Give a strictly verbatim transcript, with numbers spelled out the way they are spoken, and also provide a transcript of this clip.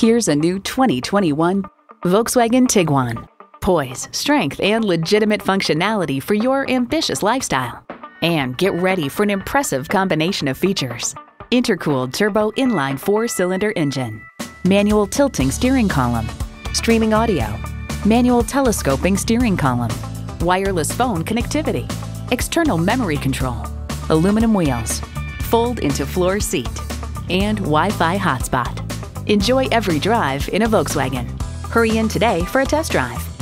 Here's a new twenty twenty-one Volkswagen Tiguan. Poise, strength, and legitimate functionality for your ambitious lifestyle. And get ready for an impressive combination of features. Intercooled turbo inline four-cylinder engine, manual tilting steering column, streaming audio, manual telescoping steering column, wireless phone connectivity, external memory control, aluminum wheels, fold into floor seat, and Wi-Fi hotspot. Enjoy every drive in a Volkswagen. Hurry in today for a test drive.